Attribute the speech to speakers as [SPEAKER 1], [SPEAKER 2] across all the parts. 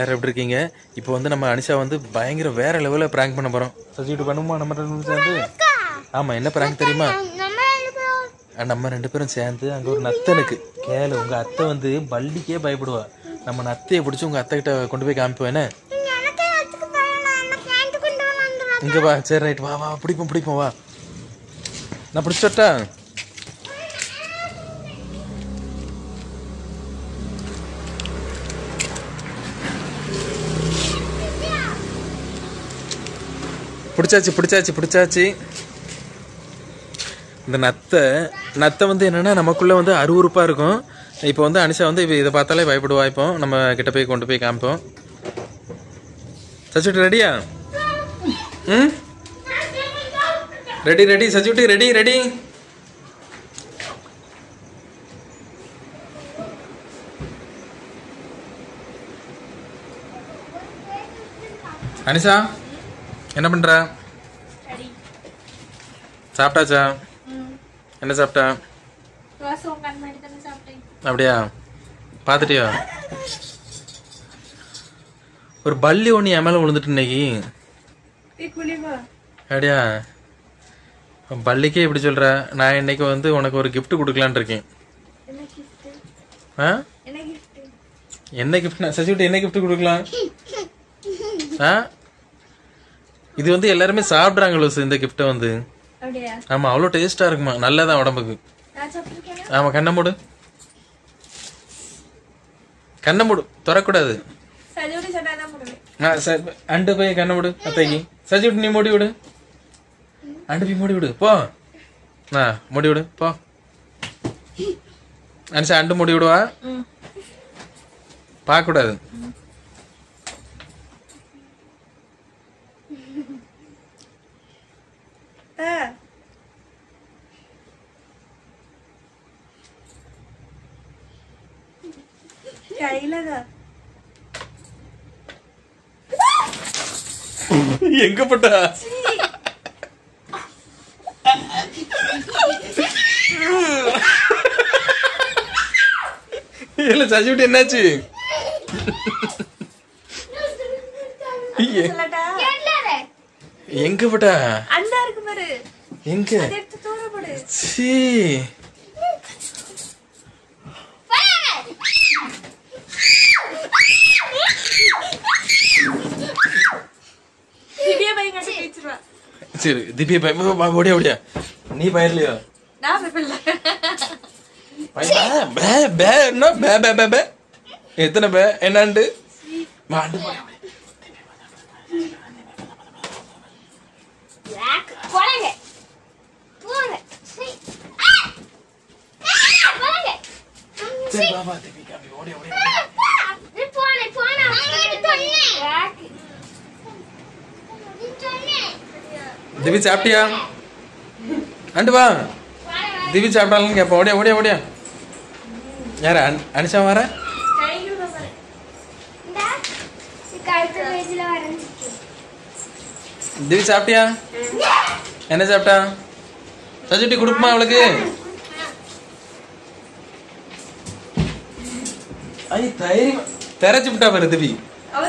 [SPEAKER 1] எல்லாரும் எப்படி இருக்கீங்க? இப்போ வந்து நம்ம அனிஷா வந்து பயங்கர வேற லெவலில் ப்ராங்க் பண்ண போகிறோம். சஜிட்டு பண்ணுமா நம்ம 2 பேரும் சேர்ந்து? ஆமாம், என்ன ப்ராங்க் தெரியுமா? நம்ம 2 பேரும் சேர்ந்து அங்கே ஒரு நத்தனுக்கு கேளு. உங்கள் அத்தை வந்து பள்ளிக்கே பயப்படுவா. நம்ம நத்தையை பிடிச்சி உங்கள் அத்தை கிட்ட கொண்டு போய் காமிப்போம். இங்கே வா. சரி ரைட், வா வா, பிடிப்போம் வா. நான் பிடிச்சிட்டா? பிடிச்சாச்சு. இந்த நத்தை வந்து என்னன்னா நமக்குள்ள வந்து அருவருப்பா இருக்கும். இப்போ வந்து அனிஷா வந்து இதை பார்த்தாலே பயப்படுவா. இப்போ நம்ம கிட்ட போய் கொண்டு போய் காமிப்போம். சச்சுட்டு ரெடியா? ம், ரெடி சச்சுட்டு ரெடி. அனிஷா என்ன பண்ற? சாப்பிட்டாச்சா? என்ன சாப்பிட்டா? அப்படியா? பார்த்துட்டியா? ஒரு பள்ளி ஒன்று என் மேலே விழுந்துட்டு இன்னைக்கு. அப்படியா? பள்ளிக்கே இப்படி சொல்ற. நான் இன்னைக்கு வந்து உனக்கு ஒரு கிஃப்ட் கொடுக்கலான் இருக்கேன். என்ன கிஃப்ட்? சசிவிட்டு என்ன கிஃப்ட் கொடுக்கலாம்? இது வந்து எல்லாருமே சாப்பிட்றாங்களோ இந்த கிஃப்ட்டை வந்து. ஆமா, அவ்வளோ டேஸ்டா இருக்குமா, நல்லதான் உடம்புக்கு. ஆமா, கண்ணை மூடு திறக்கூடாது. அண்டு போய் கண்ணை மூடு அத்தைக்கு. சஜிவிட்டு நீ மூடி விடு. அண்டு போய் மூடி விடு போ. மூடி விடு போ. அனிஷா அண்டு மூடி விடுவா. பார்க்க கூடாது. எங்க போட்டா? இல்ல சஜிவிட்டு என்னாச்சு? எங்க போட்டா? எங்க? சீ, சரி திவ்யா பய ஓடியா? நீ பயர்லையோ? எத்தனை பே என்னாண்டு? திவி சாப்பிட்டியா? அண்டு வா. திவி சாப்பிட்டாலும் கேப்ப. ஓடியா. யார? அனிஷா வர? திவி சாப்பிட்டியா? என்ன சாப்பிட்டா? சஜிட்டி கொடுக்குமா அவளுக்கு? தெரச்சு விட்டா பாரு திவி.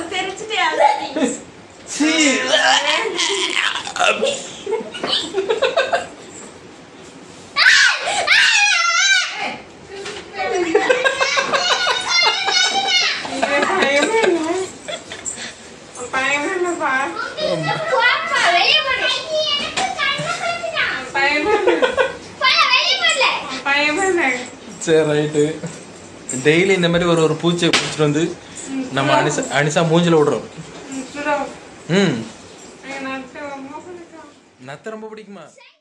[SPEAKER 1] சரி ரைட்டு. டெய்லி இந்த மாதிரி ஒரு பூச்சியை பிடிச்சிட்டு வந்து நம்ம அனிஷா மூஞ்சில விடுறோம். நத்தை ரொம்ப பிடிக்குமா?